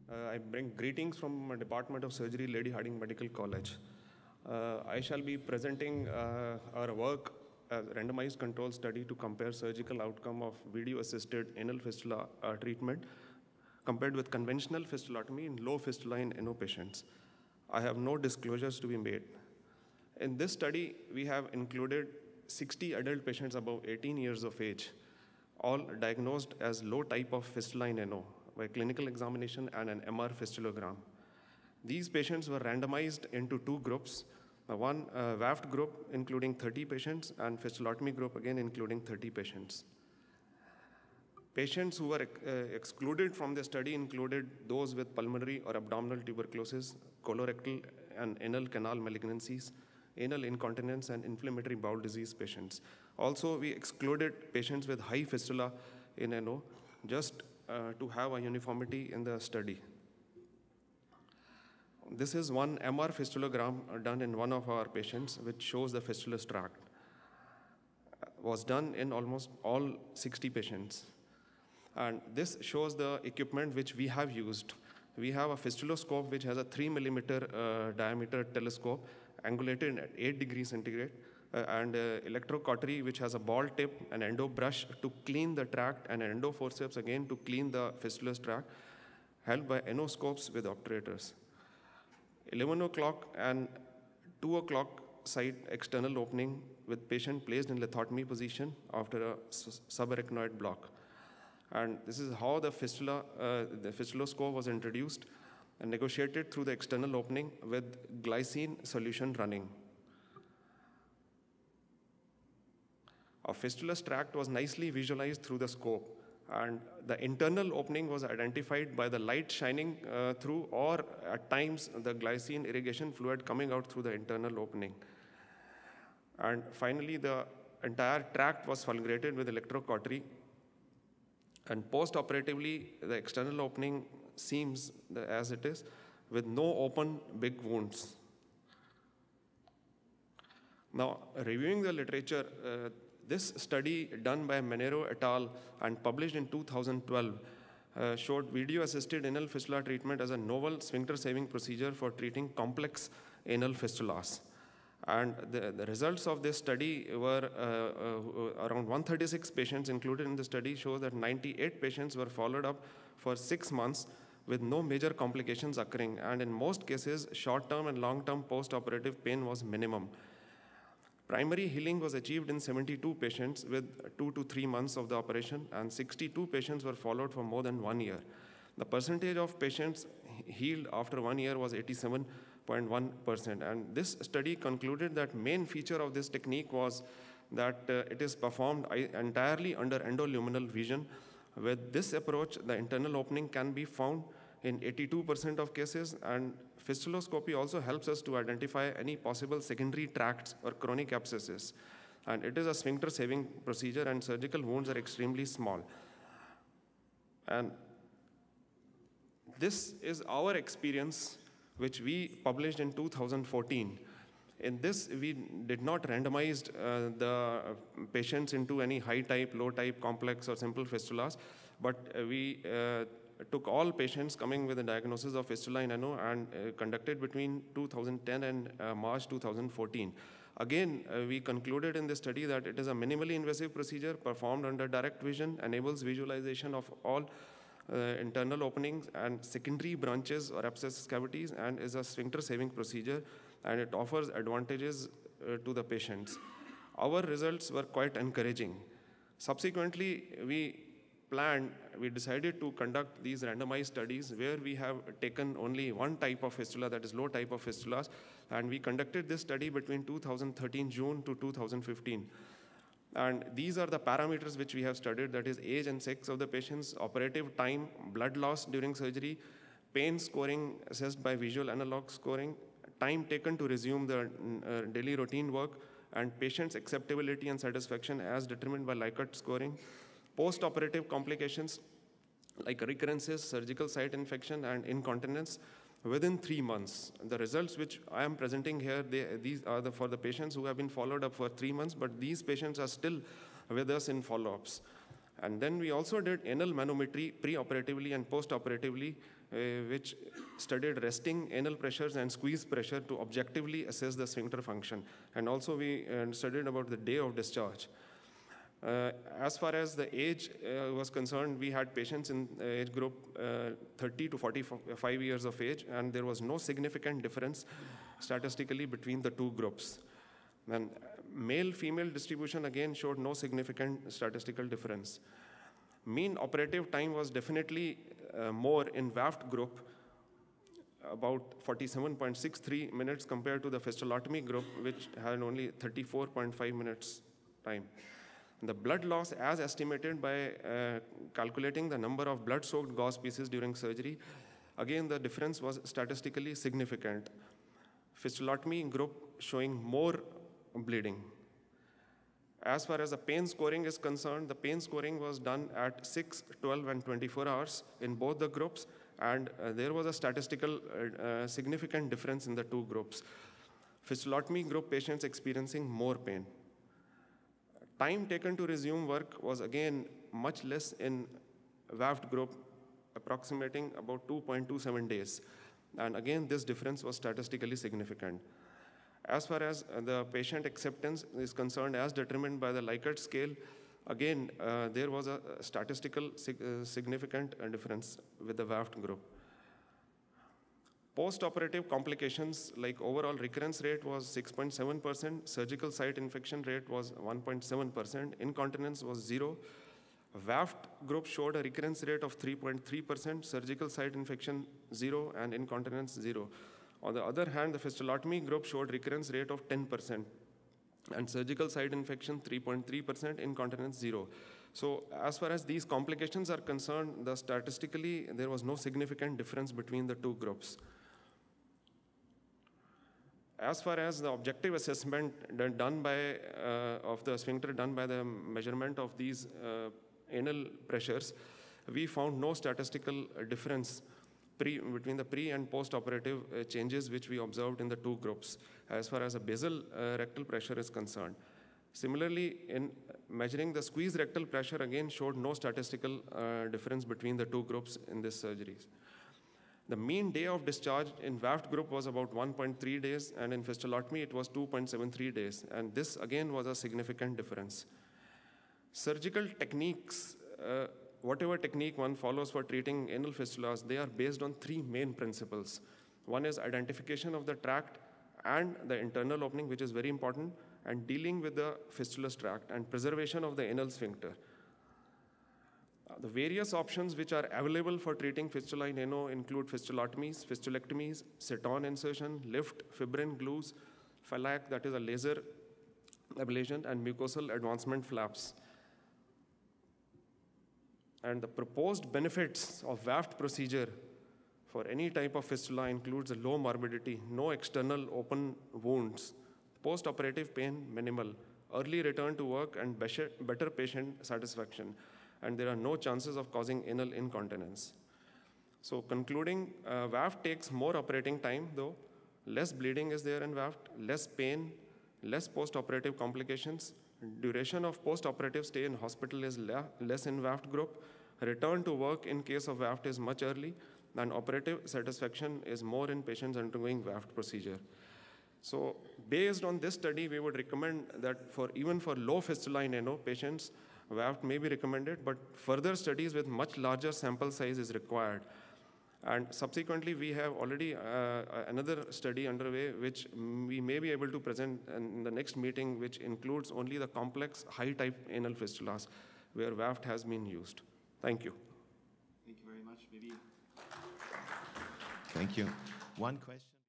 I bring greetings from Department of Surgery, Lady Hardinge Medical College. I shall be presenting our work as a randomized control study to compare surgical outcome of video-assisted anal fistula treatment compared with conventional fistulotomy in low fistula in NO patients. I have no disclosures to be made. In this study, we have included 60 adult patients above 18 years of age, all diagnosed as low type of fistula in NO by clinical examination and an MR fistulogram. These patients were randomized into two groups, one VAAFT group including 30 patients and fistulotomy group again including 30 patients. Patients who were excluded from the study included those with pulmonary or abdominal tuberculosis, colorectal and anal canal malignancies, anal incontinence and inflammatory bowel disease patients. Also, we excluded patients with high fistula in NO just to have a uniformity in the study. This is one MR fistulogram done in one of our patients, which shows the fistulous tract. Was done in almost all 60 patients. And this shows the equipment which we have used. We have a fistuloscope which has a 3 millimeter diameter telescope, angulated at 8 degrees centigrade, and electrocautery which has a ball tip, an endo brush to clean the tract, and an endo forceps again to clean the fistulous tract, held by endoscopes with obturators. 11 o'clock and 2 o'clock side external opening with patient placed in lithotomy position after a subarachnoid block. And this is how the fistuloscope was introduced and negotiated through the external opening with glycine solution running. A fistulous tract was nicely visualized through the scope, and the internal opening was identified by the light shining through, or at times the glycine irrigation fluid coming out through the internal opening. And finally, the entire tract was fulgurated with electrocautery, and post-operatively, the external opening seems as it is, with no open big wounds. Now, reviewing the literature, this study done by Manero et al. And published in 2012 showed video-assisted anal fistula treatment as a novel sphincter-saving procedure for treating complex anal fistulas. And the results of this study were around 136 patients included in the study show that 98 patients were followed up for 6 months with no major complications occurring. And in most cases, short-term and long-term post-operative pain was minimum. Primary healing was achieved in 72 patients with 2 to 3 months of the operation, and 62 patients were followed for more than 1 year. The percentage of patients healed after 1 year was 87.1%. And this study concluded that main feature of this technique was that it is performed entirely under endoluminal vision. With this approach, the internal opening can be found in 82% of cases, and fistuloscopy also helps us to identify any possible secondary tracts or chronic abscesses. And it is a sphincter-saving procedure, and surgical wounds are extremely small. And this is our experience, which we published in 2014. In this, we did not randomize the patients into any high type, low type, complex, or simple fistulas, but we took all patients coming with a diagnosis of fistula in NO and conducted between 2010 and March 2014. Again, we concluded in this study that it is a minimally invasive procedure performed under direct vision, enables visualization of all internal openings and secondary branches or abscess cavities, and is a sphincter-saving procedure, and it offers advantages to the patients. Our results were quite encouraging. Subsequently, we decided to conduct these randomized studies where we have taken only one type of fistula, that is low type of fistulas, and we conducted this study between 2013 June to 2015. And these are the parameters which we have studied, that is age and sex of the patients, operative time, blood loss during surgery, pain scoring assessed by visual analog scoring, time taken to resume the daily routine work, and patient's acceptability and satisfaction as determined by Likert scoring, post-operative complications like recurrences, surgical site infection, and incontinence within 3 months. The results which I am presenting here, these are for the patients who have been followed up for 3 months, but these patients are still with us in follow-ups. And then we also did anal manometry pre-operatively and post-operatively, which studied resting anal pressures and squeeze pressure to objectively assess the sphincter function. And also we studied about the day of discharge. As far as the age was concerned, we had patients in age group 30 to 45 years of age, and there was no significant difference statistically between the two groups. And male-female distribution again showed no significant statistical difference. Mean operative time was definitely more in VAAFT group, about 47.63 minutes compared to the fistulotomy group, which had only 34.5 minutes time. The blood loss, as estimated by calculating the number of blood-soaked gauze pieces during surgery, again the difference was statistically significant. Fistulotomy group showing more bleeding. As far as the pain scoring is concerned, the pain scoring was done at 6, 12, and 24 hours in both the groups, and there was a statistical significant difference in the two groups. Fistulotomy group patients experiencing more pain. Time taken to resume work was again much less in VAAFT group, approximating about 2.27 days. And again, this difference was statistically significant. As far as the patient acceptance is concerned, as determined by the Likert scale, again, there was a statistical significant difference with the VAAFT group. Post-operative complications, like overall recurrence rate was 6.7%, surgical site infection rate was 1.7%, incontinence was 0. VAAFT group showed a recurrence rate of 3.3%, surgical site infection 0, and incontinence 0. On the other hand, the fistulotomy group showed recurrence rate of 10%, and surgical site infection 3.3%, incontinence 0. So as far as these complications are concerned, statistically, there was no significant difference between the two groups. As far as the objective assessment done by, of the sphincter done by the measurement of these anal pressures, we found no statistical difference between the pre and post-operative changes which we observed in the two groups as far as a basal rectal pressure is concerned. Similarly, in measuring the squeeze rectal pressure, again showed no statistical difference between the two groups in this surgeries. The mean day of discharge in VAAFT group was about 1.3 days, and in fistulotomy it was 2.73 days, and this again was a significant difference. Surgical techniques, whatever technique one follows for treating anal fistulas, they are based on three main principles. One is identification of the tract and the internal opening, which is very important, and dealing with the fistulous tract and preservation of the anal sphincter. The various options which are available for treating fistula in ano include fistulotomies, fistulectomies, sit-on insertion, lift, fibrin glues, phallac, that is a laser ablation, and mucosal advancement flaps. And the proposed benefits of VAAFT procedure for any type of fistula includes a low morbidity, no external open wounds, post-operative pain minimal, early return to work, and better patient satisfaction. And there are no chances of causing anal incontinence. So concluding, VAAFT takes more operating time though, less bleeding is there in VAAFT, less pain, less post-operative complications, duration of post-operative stay in hospital is less in VAAFT group, return to work in case of VAAFT is much early, and operative satisfaction is more in patients undergoing VAAFT procedure. So based on this study, we would recommend that even for low fistula in ano patients, VAAFT may be recommended, but further studies with much larger sample size is required. And subsequently, we have already another study underway, which we may be able to present in the next meeting, which includes only the complex high-type anal fistulas, where VAAFT has been used. Thank you. Thank you very much. Maybe. Thank you. One question.